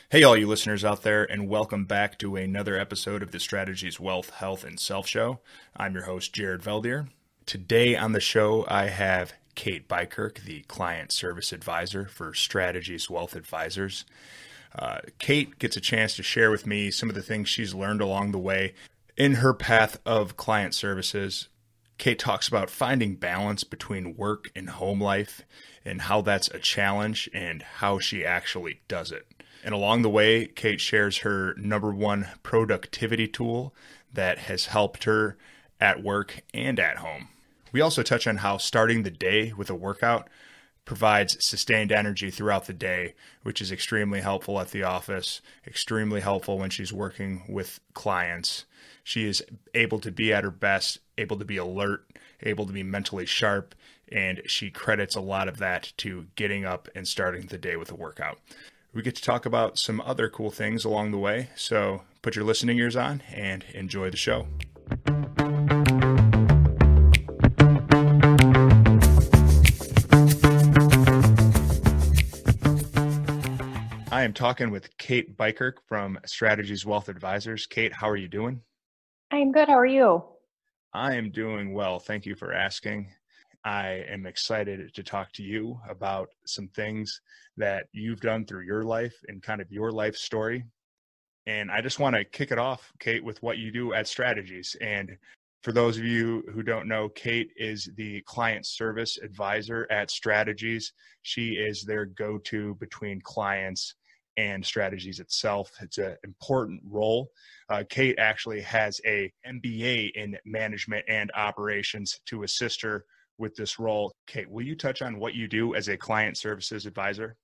Hey, all you listeners out there, and welcome back to another episode of the Strategies Wealth, Health, and Self Show. I'm your host, Jared Veldheer. Today on the show, I have Kate Bykerk, the Client Service Advisor for Strategies Wealth Advisors. Kate gets a chance to share with me some of the things she's learned along the way in her path of client services. Kate talks about finding balance between work and home life and how that's a challenge and how she actually does it. And along the way, Kate shares her number one productivity tool that has helped her at work and at home. We also touch on how starting the day with a workout provides sustained energy throughout the day, which is extremely helpful at the office, extremely helpful when she's working with clients. She is able to be at her best, able to be alert, able to be mentally sharp, and she credits a lot of that to getting up and starting the day with a workout. We get to talk about some other cool things along the way, so put your listening ears on and enjoy the show. I am talking with Kate Bykerk from Strategies Wealth Advisors. Kate, how are you doing? I'm good. How are you? I am doing well. Thank you for asking. I am excited to talk to you about some things that you've done through your life and kind of your life story. And I just want to kick it off, Kate, with what you do at Strategies. And for those of you who don't know, Kate is the client service advisor at Strategies. She is their go-to between clients and Strategies itself. It's an important role. Kate actually has a MBA in management and operations to assist her with this role. Kate, will you touch on what you do as a client services advisor?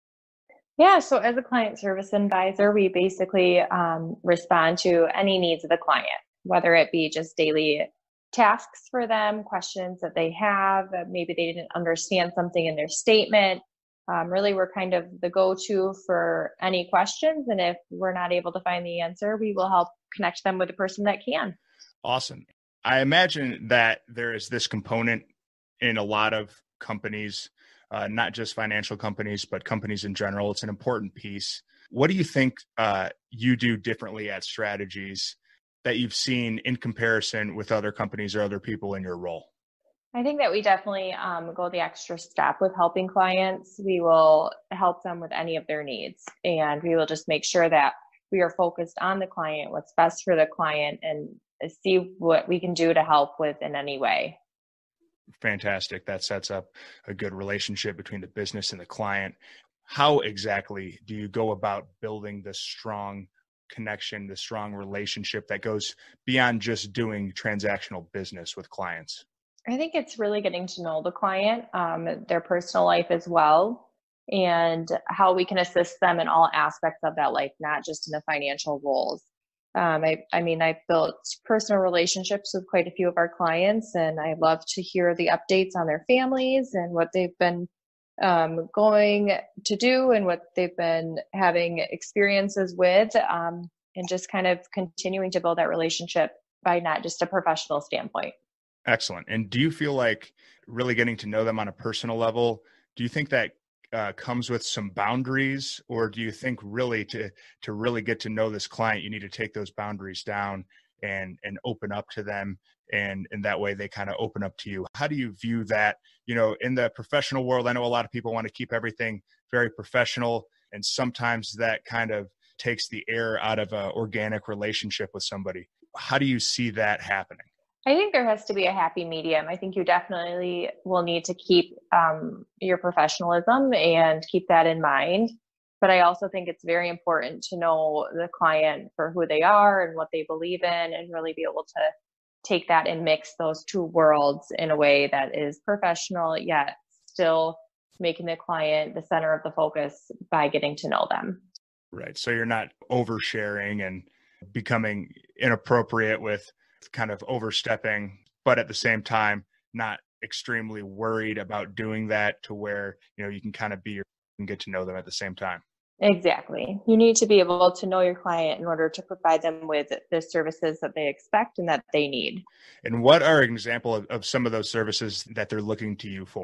Yeah, so as a client service advisor, we basically respond to any needs of the client, whether it be just daily tasks for them, questions that they have, maybe they didn't understand something in their statement. Really, we're kind of the go-to for any questions. And if we're not able to find the answer, we will help connect them with the person that can. Awesome. I imagine that there is this component in a lot of companies, not just financial companies, but companies in general. It's an important piece. What do you think you do differently at Strategies that you've seen in comparison with other companies or other people in your role? I think that we definitely go the extra step with helping clients. We will help them with any of their needs, and we will just make sure that we are focused on the client, what's best for the client, and see what we can do to help with in any way. Fantastic. That sets up a good relationship between the business and the client. How exactly do you go about building this strong connection, the strong relationship that goes beyond just doing transactional business with clients? I think it's really getting to know the client, their personal life as well, and how we can assist them in all aspects of that life, not just in the financial roles. I mean, I've built personal relationships with quite a few of our clients, and I love to hear the updates on their families and what they've been going to do and what they've been having experiences with, and just kind of continuing to build that relationship by not just a professional standpoint. Excellent. And do you feel like really getting to know them on a personal level, do you think that comes with some boundaries, or do you think really to really get to know this client, you need to take those boundaries down and open up to them, and in that way they kind of open up to you? How do you view that? You know, in the professional world, I know a lot of people want to keep everything very professional, and sometimes that kind of takes the air out of an organic relationship with somebody. How do you see that happening? I think there has to be a happy medium. I think you definitely will need to keep your professionalism and keep that in mind. But I also think it's very important to know the client for who they are and what they believe in, and really be able to take that and mix those two worlds in a way that is professional, yet still making the client the center of the focus by getting to know them. Right. So you're not oversharing and becoming inappropriate with kind of overstepping, but at the same time, not extremely worried about doing that to where, you can kind of be and get to know them at the same time. Exactly. You need to be able to know your client in order to provide them with the services that they expect and that they need. And what are an example of some of those services that they're looking to you for?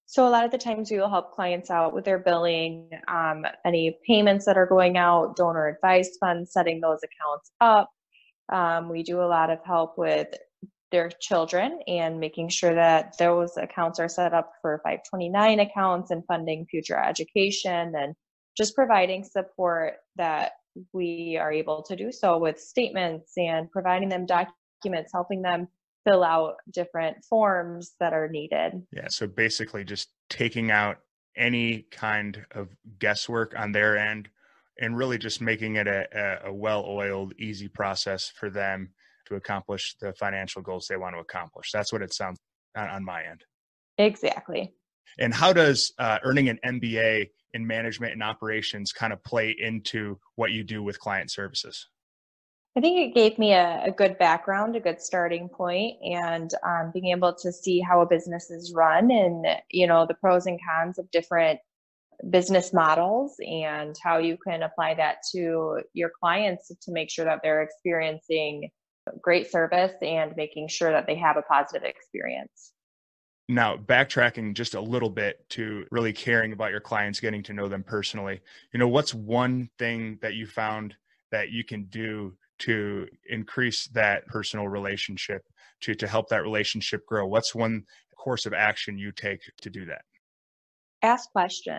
So a lot of the times we will help clients out with their billing, any payments that are going out, donor advised funds, setting those accounts up. We do a lot of help with their children and making sure that those accounts are set up for 529 accounts and funding future education, and just providing support that we are able to do so with statements and providing them documents, helping them fill out different forms that are needed. Yeah. So basically just taking out any kind of guesswork on their end and really just making it a well-oiled, easy process for them to accomplish the financial goals they want to accomplish. That's what it sounds on my end. Exactly. And how does earning an MBA in management and operations kind of play into what you do with client services? I think it gave me a good background, a good starting point, and being able to see how a business is run and, the pros and cons of different business models and how you can apply that to your clients to make sure that they're experiencing great service and making sure that they have a positive experience. Now, backtracking just a little bit to really caring about your clients, getting to know them personally, what's one thing that you found that you can do to increase that personal relationship, to help that relationship grow? What's one course of action you take to do that? Ask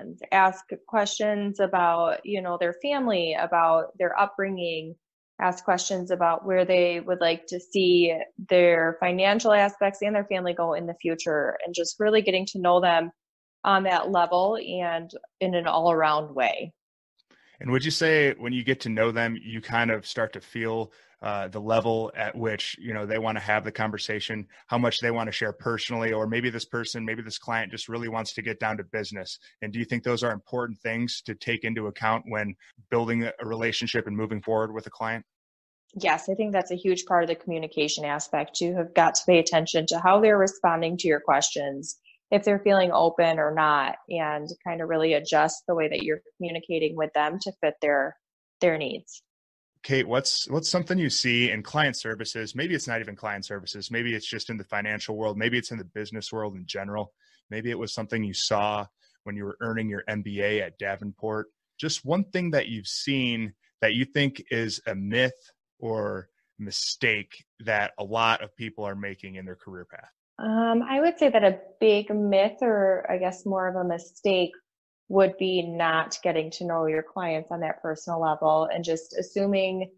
questions about, their family, about their upbringing, ask questions about where they would like to see their financial aspects and their family go in the future, and just really getting to know them on that level and in an all-around way. And would you say when you get to know them, you kind of start to feel the level at which, they want to have the conversation, how much they want to share personally, or maybe this person, maybe this client just really wants to get down to business? And do you think those are important things to take into account when building a relationship and moving forward with a client? Yes, I think that's a huge part of the communication aspect. You have got to pay attention to how they're responding to your questions, if they're feeling open or not, and kind of really adjust the way that you're communicating with them to fit their needs. Kate, what's something you see in client services? Maybe it's not even client services. Maybe it's just in the financial world. Maybe it's in the business world in general. Maybe it was something you saw when you were earning your MBA at Davenport. Just one thing that you've seen that you think is a myth or mistake that a lot of people are making in their career path. I would say that a big myth, or I guess more of a mistake, would be not getting to know your clients on that personal level and just assuming,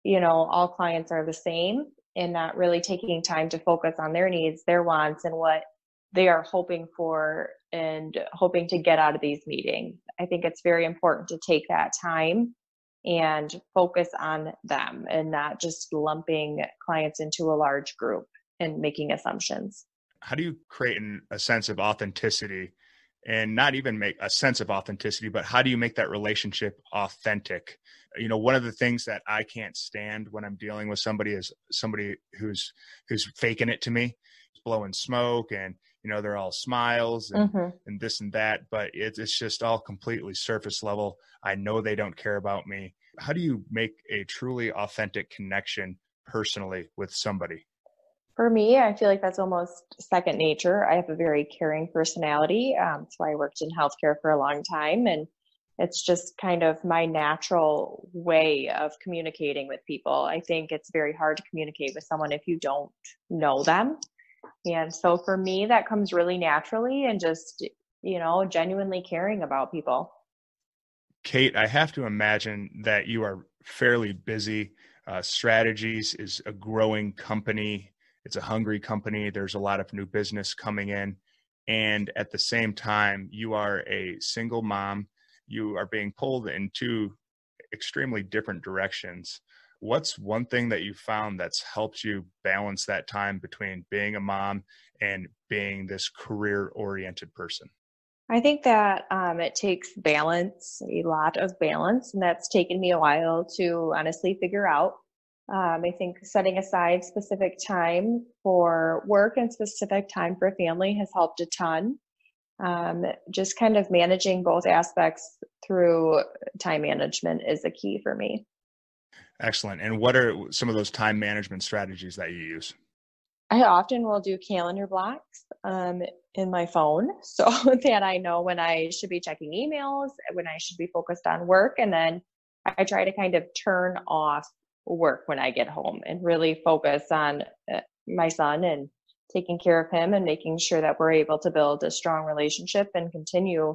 all clients are the same, and not really taking time to focus on their needs, their wants, and what they are hoping for and hoping to get out of these meetings. I think it's very important to take that time and focus on them and not just lumping clients into a large group and making assumptions. How do you create a sense of authenticity, and not even make a sense of authenticity, but how do you make that relationship authentic? One of the things that I can't stand when I'm dealing with somebody is somebody who's faking it to me, blowing smoke, and they're all smiles and this and that, but it's just all completely surface level. I know they don't care about me. How do you make a truly authentic connection personally with somebody? For me, I feel like that's almost second nature. I have a very caring personality. So I worked in healthcare for a long time, and it's just kind of my natural way of communicating with people. I think it's very hard to communicate with someone if you don't know them. And so for me, that comes really naturally, and just, genuinely caring about people. Kate, I have to imagine that you are fairly busy. Strategies is a growing company. It's a hungry company. There's a lot of new business coming in. And at the same time, you are a single mom. You are being pulled in two extremely different directions. What's one thing that you found that's helped you balance that time between being a mom and being this career-oriented person? I think that it takes balance, a lot of balance, and that's taken me a while to honestly figure out. I think setting aside specific time for work and specific time for family has helped a ton. Just kind of managing both aspects through time management is a key for me. Excellent. And what are some of those time management strategies that you use? I often will do calendar blocks in my phone so that I know when I should be checking emails, when I should be focused on work. And then I try to kind of turn off work when I get home and really focus on my son and taking care of him and making sure that we're able to build a strong relationship and continue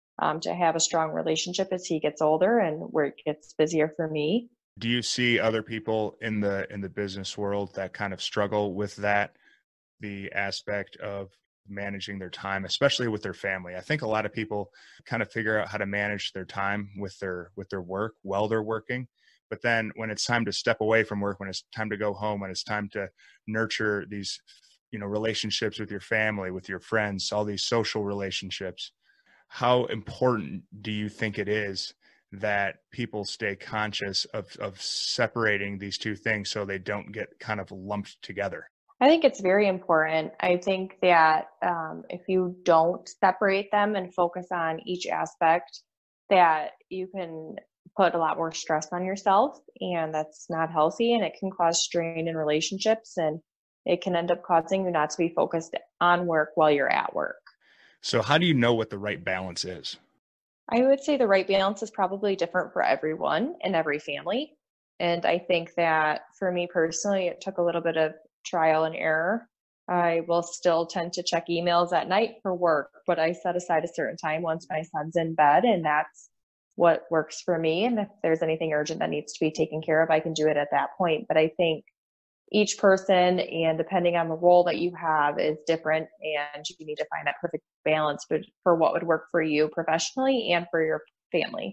to have a strong relationship as he gets older and where it gets busier for me. Do you see other people in the business world that kind of struggle with that, the aspect of managing their time, especially with their family? I think a lot of people kind of figure out how to manage their time with their work while they're working. But then when it's time to step away from work, when it's time to go home, when it's time to nurture these, relationships with your family, with your friends, all these social relationships, how important do you think it is that people stay conscious of separating these two things so they don't get kind of lumped together? I think it's very important. I think that if you don't separate them and focus on each aspect, that you can put a lot more stress on yourself, and that's not healthy, and it can cause strain in relationships, and it can end up causing you not to be focused on work while you're at work. So how do you know what the right balance is? I would say the right balance is probably different for everyone and every family. And I think that for me personally, it took a little bit of trial and error. I will still tend to check emails at night for work, but I set aside a certain time once my son's in bed, and that's what works for me. And if there's anything urgent that needs to be taken care of, I can do it at that point. But I think each person and depending on the role that you have is different, and you need to find that perfect balance for what would work for you professionally and for your family.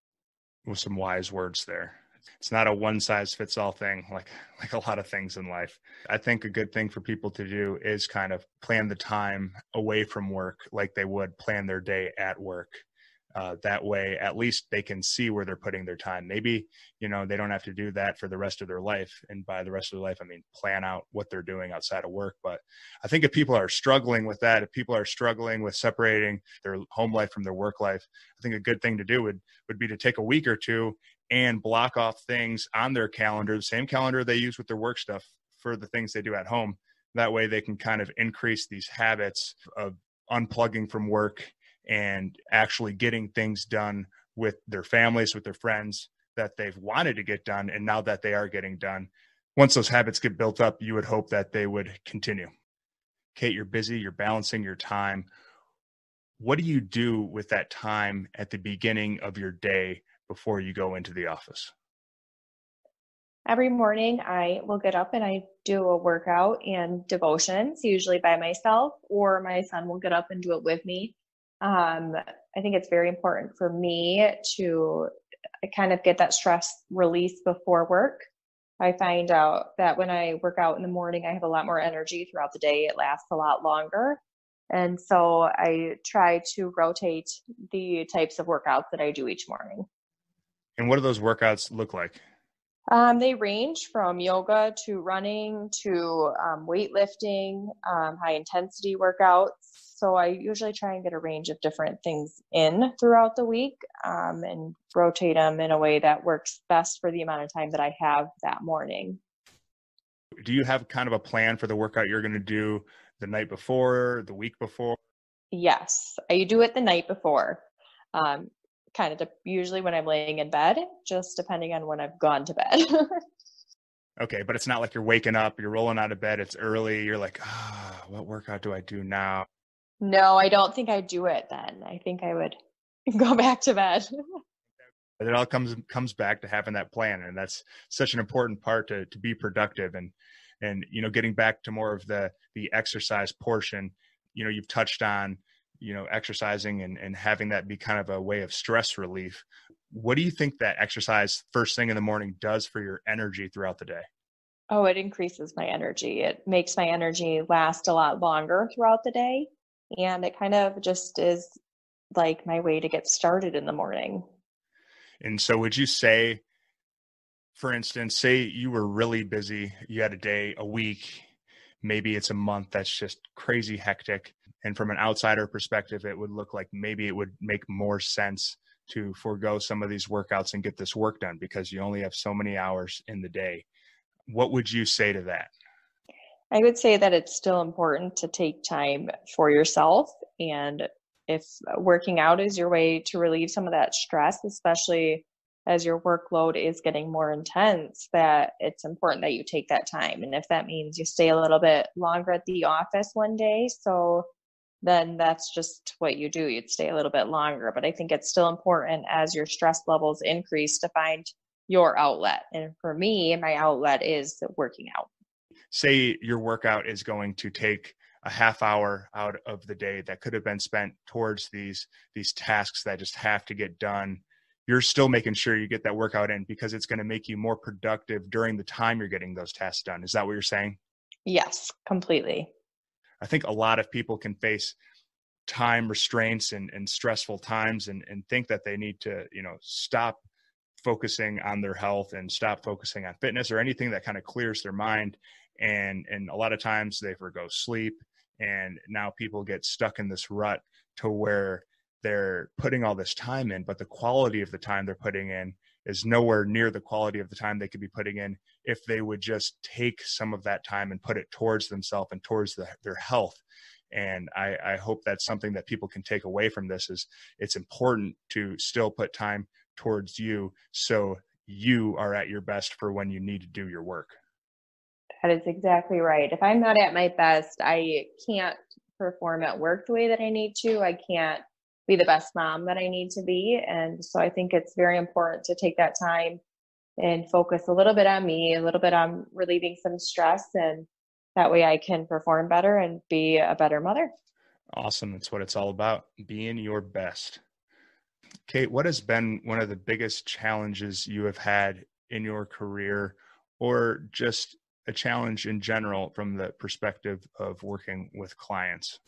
With some wise words there. It's not a one size fits all thing like a lot of things in life. I think a good thing for people to do is kind of plan the time away from work like they would plan their day at work. That way, at least they can see where they're putting their time. Maybe, they don't have to do that for the rest of their life. And by the rest of their life, I mean, plan out what they're doing outside of work. But I think if people are struggling with that, if people are struggling with separating their home life from their work life, I think a good thing to do would be to take a week or two and block off things on their calendar, the same calendar they use with their work stuff, for the things they do at home. That way they can kind of increase these habits of unplugging from work and actually getting things done with their families, with their friends that they've wanted to get done. And now that they are getting done, once those habits get built up, you would hope that they would continue. Kate, you're busy, you're balancing your time. What do you do with that time at the beginning of your day before you go into the office? Every morning, I will get up and I do a workout and devotions, usually by myself, or my son will get up and do it with me. I think it's very important for me to kind of get that stress release before work. I find out that when I work out in the morning, I have a lot more energy throughout the day. It lasts a lot longer. And so I try to rotate the types of workouts that I do each morning. And what do those workouts look like? They range from yoga to running to weightlifting, high intensity workouts. So I usually try and get a range of different things in throughout the week and rotate them in a way that works best for the amount of time that I have that morning. Do you have kind of a plan for the workout you're going to do the night before, the week before? Yes, I do it the night before. Kind of usually when I'm laying in bed, just depending on when I've gone to bed. Okay, but it's not like you're waking up, you're rolling out of bed, it's early, you're like, what workout do I do now? No, I don't think I'd do it then. I think I would go back to bed. It all comes back to having that plan, and that's such an important part to be productive and getting back to more of the exercise portion. You've touched on exercising and having that be kind of a way of stress relief. What do you think that exercise first thing in the morning does for your energy throughout the day? Oh, it increases my energy. It makes my energy last a lot longer throughout the day. And it kind of just is like my way to get started in the morning. And so would you say, for instance, say you were really busy, you had a day, a week, maybe it's a month that's just crazy hectic. And from an outsider perspective, it would look like maybe it would make more sense to forego some of these workouts and get this work done because you only have so many hours in the day. What would you say to that? I would say that it's still important to take time for yourself. And if working out is your way to relieve some of that stress, especially as your workload is getting more intense, that it's important that you take that time. And if that means you stay a little bit longer at the office one day, so then that's just what you do. You'd stay a little bit longer. But I think it's still important as your stress levels increase to find your outlet. And for me, my outlet is working out. Say your workout is going to take a half hour out of the day that could have been spent towards these tasks that just have to get done. You're still making sure you get that workout in because it's going to make you more productive during the time you're getting those tasks done. Is that what you're saying? Yes, completely. I think a lot of people can face time restraints and stressful times and think that they need to, stop focusing on their health and stop focusing on fitness or anything that kind of clears their mind. And a lot of times they forgo sleep. And now people get stuck in this rut to where they're putting all this time in, but the quality of the time they're putting in is nowhere near the quality of the time they could be putting in if they would just take some of that time and put it towards themselves and towards their health. And I hope that's something that people can take away from this is it's important to still put time towards you so you are at your best for when you need to do your work. That is exactly right. If I'm not at my best, I can't perform at work the way that I need to. I can't be the best mom that I need to be. And so I think it's very important to take that time and focus a little bit on me, a little bit on relieving some stress. And that way I can perform better and be a better mother. Awesome. That's what it's all about, being your best. Kate, what has been one of the biggest challenges you have had in your career or just a challenge in general from the perspective of working with clients?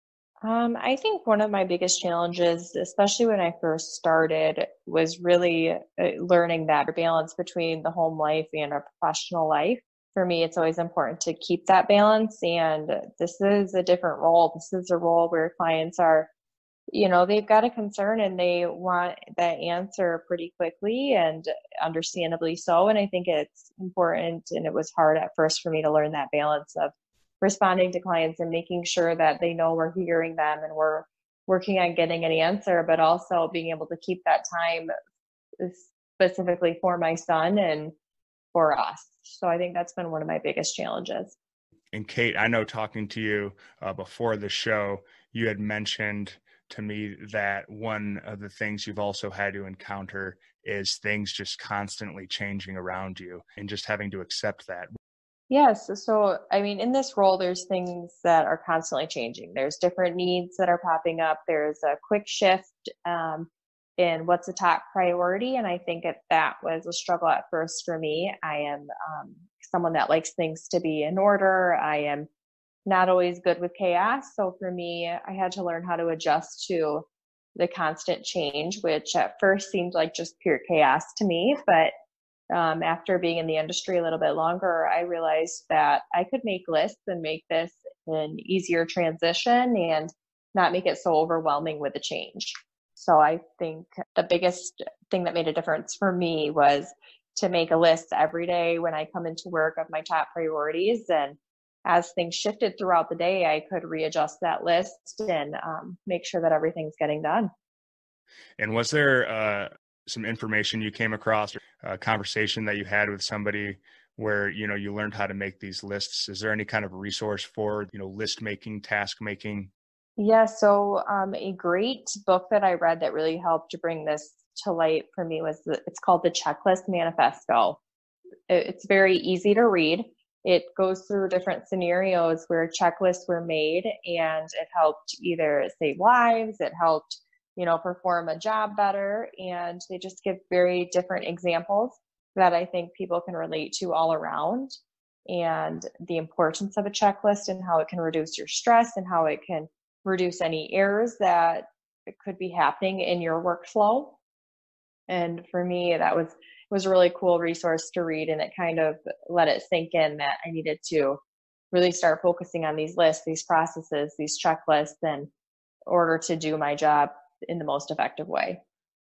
I think one of my biggest challenges, especially when I first started, was really learning that balance between the home life and our professional life. For me, it's always important to keep that balance. And this is a different role. This is a role where clients are, they've got a concern and they want that answer pretty quickly and understandably so. And I think it's important. And it was hard at first for me to learn that balance of responding to clients and making sure that they know we're hearing them and we're working on getting an answer, but also being able to keep that time specifically for my son and for us. So I think that's been one of my biggest challenges. And Kate, I know talking to you before the show, you had mentioned to me that one of the things you've also had to encounter is things just constantly changing around you and just having to accept that. Yes. So, I mean, in this role, there's things that are constantly changing. There's different needs that are popping up. There's a quick shift in what's a top priority. And I think that was a struggle at first for me. I am someone that likes things to be in order. I am not always good with chaos. So for me, I had to learn how to adjust to the constant change, which at first seemed like just pure chaos to me. But after being in the industry a little bit longer, I realized that I could make lists and make this an easier transition and not make it so overwhelming with the change. So I think the biggest thing that made a difference for me was to make a list every day when I come into work of my top priorities. And as things shifted throughout the day, I could readjust that list and make sure that everything's getting done. And was there some information you came across, or a conversation that you had with somebody where, you learned how to make these lists? Is there any kind of resource for, list making, task making? Yeah, so a great book that I read that really helped to bring this to light for me it's called The Checklist Manifesto. It's very easy to read. It goes through different scenarios where checklists were made, and it helped either save lives, it helped, perform a job better. And they just give very different examples that I think people can relate to all around, and the importance of a checklist and how it can reduce your stress and how it can reduce any errors that could be happening in your workflow. And for me, that was a really cool resource to read, and it kind of let it sink in that I needed to really start focusing on these lists, these processes, these checklists in order to do my job in the most effective way.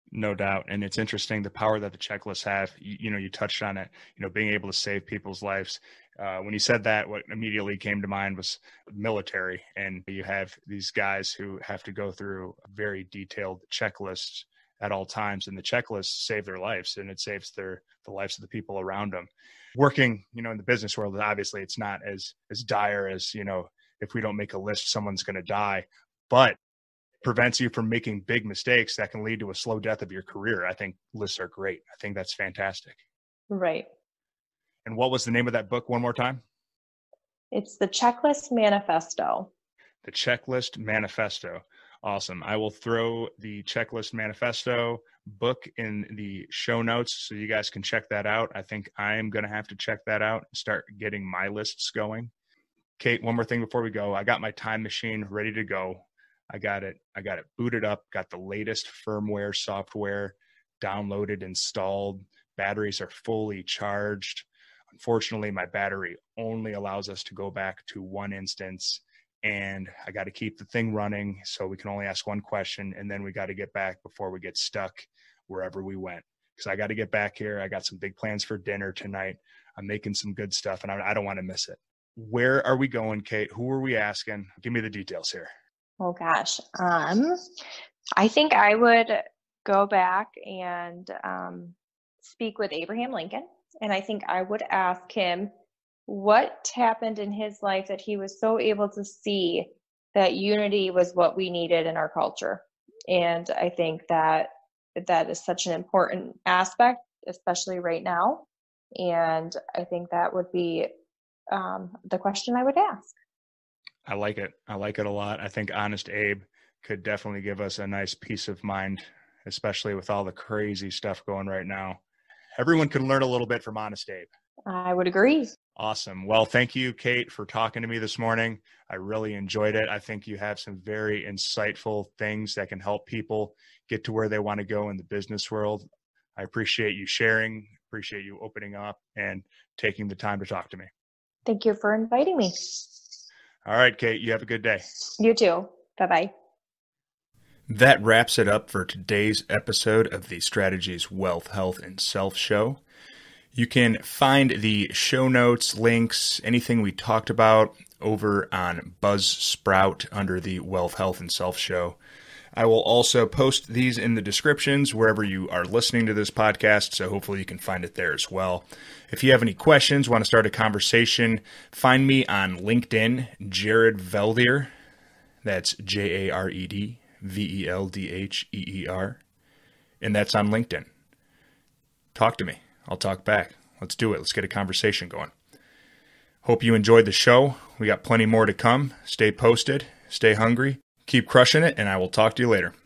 No doubt. And it's interesting the power that the checklists have. You touched on it, being able to save people's lives. When you said that, what immediately came to mind was military. And you have these guys who have to go through a very detailed checklist at all times. And the checklists save their lives, and it saves the lives of the people around them. Working, in the business world, obviously it's not as dire as, if we don't make a list, someone's going to die. But prevents you from making big mistakes that can lead to a slow death of your career. I think lists are great. I think that's fantastic. Right. And what was the name of that book one more time? It's the Checklist Manifesto. The Checklist Manifesto. Awesome. I will throw the Checklist Manifesto book in the show notes so you guys can check that out. I think I'm going to have to check that out and start getting my lists going. Kate, one more thing before we go. I got my time machine ready to go. I got it booted up, got the latest firmware software downloaded, installed. Batteries are fully charged. Unfortunately, my battery only allows us to go back to one instance, and I got to keep the thing running so we can only ask one question, and then we got to get back before we get stuck wherever we went. Because I got to get back here. I got some big plans for dinner tonight. I'm making some good stuff, and I don't want to miss it. Where are we going, Kate? Who are we asking? Give me the details here. Oh gosh. I think I would go back and speak with Abraham Lincoln. And I think I would ask him what happened in his life that he was so able to see that unity was what we needed in our culture. And I think that is such an important aspect, especially right now. And I think that would be the question I would ask. I like it. I like it a lot. I think Honest Abe could definitely give us a nice peace of mind, especially with all the crazy stuff going right now. Everyone can learn a little bit from Honest Abe. I would agree. Awesome. Well, thank you, Kate, for talking to me this morning. I really enjoyed it. I think you have some very insightful things that can help people get to where they want to go in the business world. I appreciate you sharing, appreciate you opening up and taking the time to talk to me. Thank you for inviting me. All right, Kate, you have a good day. You too. Bye-bye. That wraps it up for today's episode of the Strategies Wealth, Health, and Self Show. You can find the show notes, links, anything we talked about over on Buzzsprout under the Wealth, Health, and Self Show. I will also post these in the descriptions wherever you are listening to this podcast, so hopefully you can find it there as well. If you have any questions, want to start a conversation, find me on LinkedIn, Jared Veldheer. That's JaredVeldheer. And that's on LinkedIn. Talk to me. I'll talk back. Let's do it. Let's get a conversation going. Hope you enjoyed the show. We got plenty more to come. Stay posted. Stay hungry. Keep crushing it, and I will talk to you later.